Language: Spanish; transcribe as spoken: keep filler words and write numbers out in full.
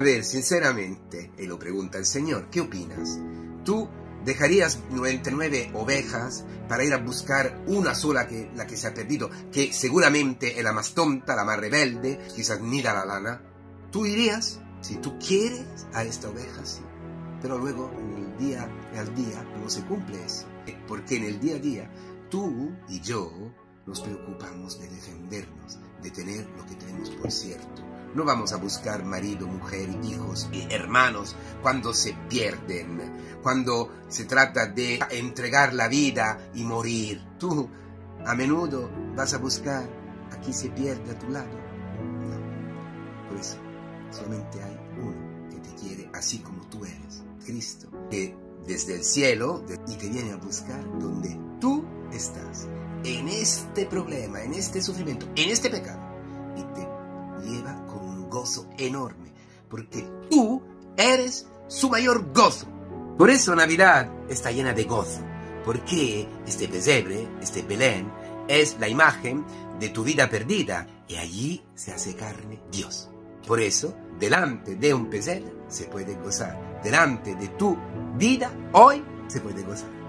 A ver, sinceramente, y lo pregunta el Señor, ¿qué opinas? ¿Tú dejarías noventa y nueve ovejas para ir a buscar una sola, que la que se ha perdido, que seguramente es la más tonta, la más rebelde, quizás ni da la lana? ¿Tú irías? Si tú quieres a esta oveja, sí. Pero luego, en el día al día, no se cumple eso. Porque en el día a día, tú y yo nos preocupamos de defendernos, de tener lo que tenemos por cierto. No vamos a buscar marido, mujer, hijos y hermanos cuando se pierden, cuando se trata de entregar la vida y morir. Tú, a menudo, vas a buscar a quien se pierde a tu lado. No. Por eso, solamente hay uno que te quiere así como tú eres, Cristo, que desde el cielo y te viene a buscar donde tú estás, en este problema, en este sufrimiento, en este pecado, y te lleva con un gozo enorme, porque tú eres su mayor gozo. Por eso Navidad está llena de gozo, porque este pesebre, este Belén, es la imagen de tu vida perdida, y allí se hace carne Dios. Por eso, delante de un pesebre se puede gozar, delante de tu vida hoy se puede gozar.